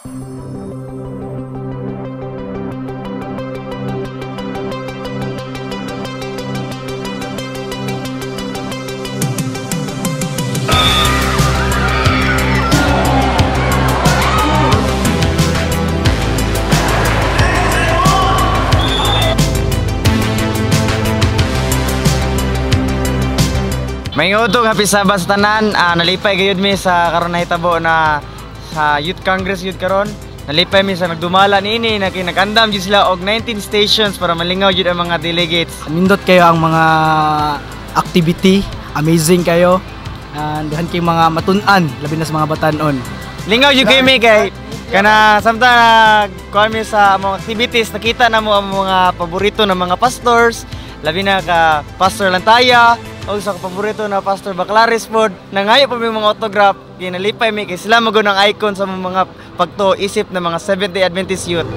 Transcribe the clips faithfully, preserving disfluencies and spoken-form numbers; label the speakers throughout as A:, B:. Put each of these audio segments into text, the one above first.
A: May utog happy Sabbath sa tanan. Uh, nalipay gayud mi sa karon nahitabo na sa Youth Congress yun karon. Nalipay mi sa nagdumala niini na nag-andam jud sila og nineteen stations para malingaw jud ang mga delegates.
B: Nindot kayo ang mga activity, amazing kayo. And dahan kay mga matun-an labi na sa mga batan-on.
A: Lingaw jud kay mi kay kana samtang kuan mi sa among activities nakita na mo ang mga paborito ng mga pastors, labi na ka Pastor Lantaya o sa paborito na Pastor Baclaris pod. Nangayo pa may mga autograph, ginalipay mi kay sila magun ang icon sa mga pagto-isip ng mga Seventh-day Adventist youth.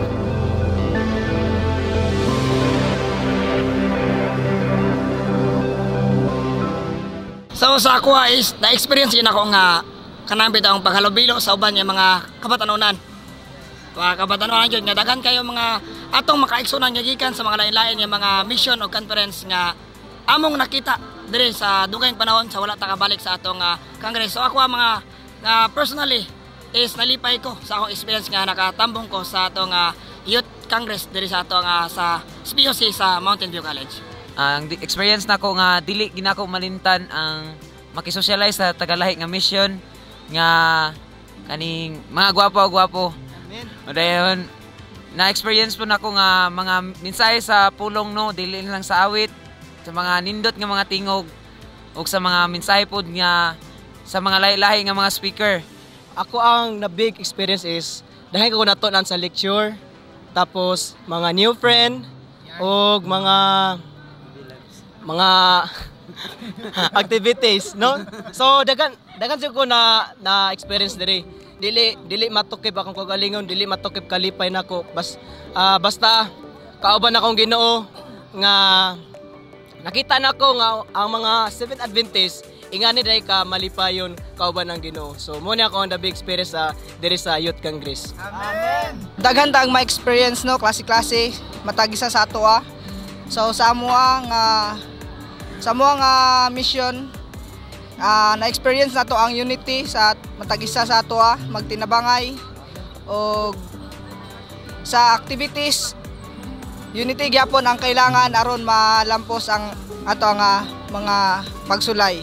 C: So sa ako is na-experience yun ako nga kanambit ang paghalubilo sa uban yung mga kabatanunan. Mga kabatanunan yun, nga daghan kayo mga atong makaigsunan nga gikan sa mga lain-lain yung mga mission o conference nga among nakita dire sa dugayng panahon sa wala ta kabalik sa atong uh, Congress. So ako mga uh, personally is nalipay ko sa akong experience nga nakatambong ko sa atong uh, Youth Congress dire sa atong uh, sa S P U C sa Mountain View College.
D: Ang uh, experience nako nga dili ginako malintan ang makisocialize sa tagalahi nga mission nga kaning mga gwapo-gwapo. Dayon na experience po nako nga mga mensahe sa pulong no dili lang sa awit, sa mga nindot nga mga tingog o sa mga mensahe pod nga sa mga lahi-lahi nga mga speaker.
B: Ako ang na big experience is dahil ko natunan sa lecture, tapos mga new friend o mga mga activities, no? So dagan dagan siguro ko na na experience diri. Dili dili matukip akong kagalingon, dili matukip kalipay nako. Bas uh, basta kauban akong Ginoo nga nakita nako nga ang mga Seventh Adventist ingani dai ka malipayon kauban ng Ginoo. So mo ni ako ang the big experience sa diri sa Youth Congress.
E: Amen. Daghan ta ang ma-experience no, klase-klase, matagisa sa ato ah. So sa amo nga sa amo nga mission uh, na-experience nato ang unity sa matagisa sa ato ah, magtinabangay o sa activities. Unity gyapon ang kailangan aron malampos ang ato nga mga pagsulay.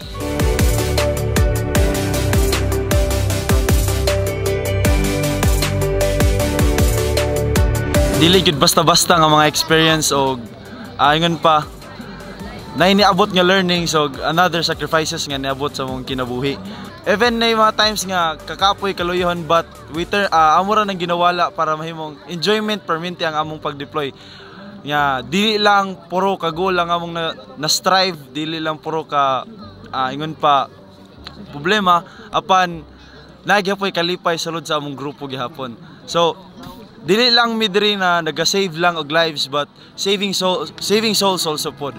F: Dili gud basta-basta nga mga experience og ayingon pa na iniabot nga learning so another sacrifices nga niabot sa mong kinabuhi. Even na mga times nga kakapoy kaluyohan but we turn uh, amura nang ginawala para mahimong enjoyment permanente ang among pag-deploy. Nga dili lang puro ka goal lang among na, na strive, dili lang puro ka uh, ingon pa problema apan nagyapoy kalipay sulod sa among grupo gihapon. So dili lang mi diri na naga-save lang og lives but saving soul saving souls also pod.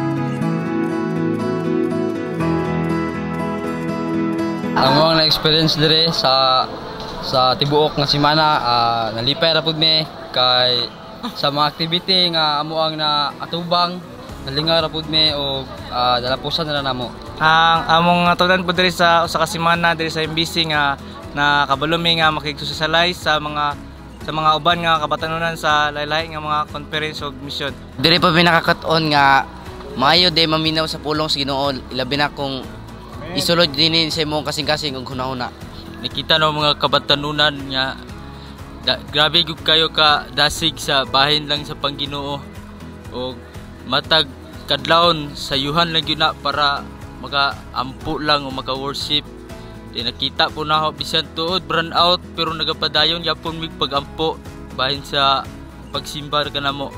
G: Ang mga na-experience dire sa sa tibuok nga semana uh, nalipay ra pud mi kay sa mga activity nga amo ang na atubang nalingaw ra pud mi og uh, dalapusan na namo.
A: Ang among atunan pud diri sa usa ka semana diri sa M V C nga na kabalo mi nga makig-socialize sa mga sa mga uban nga kabatanunan sa lahi-lahi nga mga conference ug mission.
H: Diri pa mi nakakaton nga maayo day maminaw sa pulong sa Ginoo, ilabi na kung isulod din sa imong kasing-kasing ug hunahuna.
I: Nakita no mga kabatanunan nga da, grabe gud kayo ka dasig sa bahin lang sa Pangginoo o matag kadlawon sa yuhan lang yun na para maka-ampo lang o maka-worship. Di nakita po na ako bisan tuod burn out pero nagapadayon yapon mig pag-ampo bahin sa pagsimba ka namo.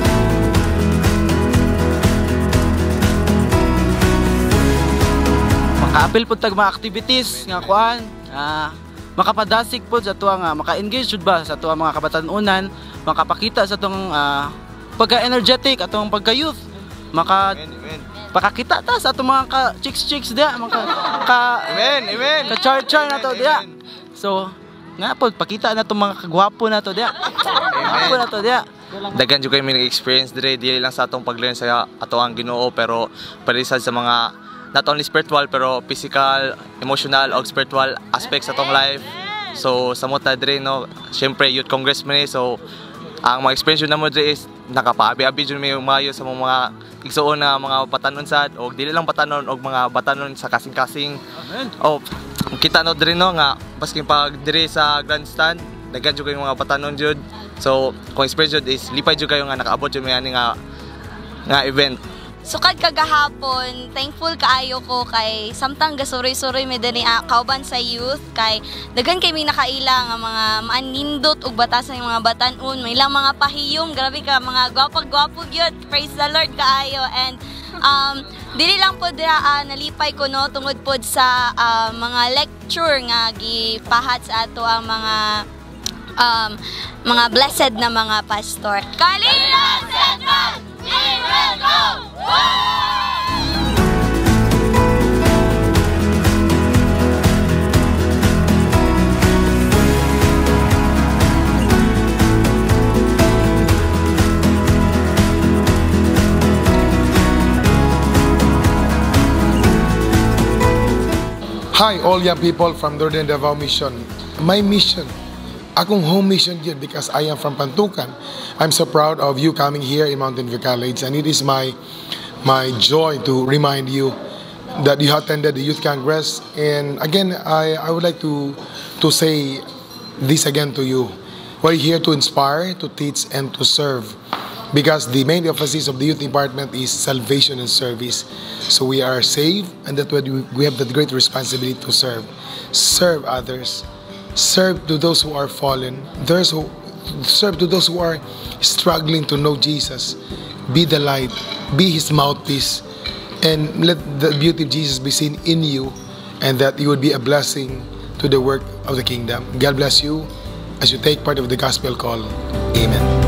B: Maka-apil po tag mga activities nga kuan, ah, makapadasig po sa tuwa nga maka-engage jud ba sa tuwa mga kabatanunan, makapakita sa tuwang ah, pagka-energetic atong pagka-youth, maka pakakita ta sa atong mga ka chicks chicks dia, maka ka
A: Amen, amen.
B: Ka char char na to dia. So
J: nga po pakita na tong mga kagwapo na to diya. Kagwapo na to diya.
K: Daghan jud kay mi experience dire dili lang sa atong pag-learn sa ato ang Ginoo pero palisad sa mga not only spiritual pero physical, emotional o spiritual aspects sa atong life. So sa mota dire no, syempre youth congress man so ang mga experience yun namo dire is nakapaabi-abi jud mi umayo sa mga igsuon na mga batanon sad o dili lang batanon og mga batanon sa kasing-kasing. O kita no dire no nga basking pag dire sa grandstand daghan jud kay mga batanon jud. So, kung experience jud is lipay jud kayo nga nakaabot jud may ani nga nga event.
L: Sukad kagahapon, thankful kaayo ko kay samtang gasuroy-suroy mi dinhi uh, kauban sa youth kay daghan kay mi nakaila nga mga maanindot ug batasan ng mga batan-on, may ilang mga pahiyom, grabe ka mga gwapo-gwapo gyud. Praise the Lord kaayo and um dili lang pod uh, nalipay ko no tungod pod sa uh, mga lecture nga gipahat sa ato ang mga um, mga blessed na mga pastor. Kalinas and man, we will go!
M: Hi, all young people from Northern Davao Mission. My mission, akong home mission here because I am from Pantukan. I'm so proud of you coming here in Mountain View College, and it is my my joy to remind you that you attended the Youth Congress. And again, I, I would like to to say this again to you. We're here to inspire, to teach, and to serve. Because the main emphasis of the youth department is salvation and service. So we are saved, and that's why we have that great responsibility to serve. Serve others. Serve to those who are fallen. Those who, serve to those who are struggling to know Jesus. Be the light. Be His mouthpiece. And let the beauty of Jesus be seen in you, and that you would be a blessing to the work of the kingdom. God bless you as you take part of the gospel call. Amen.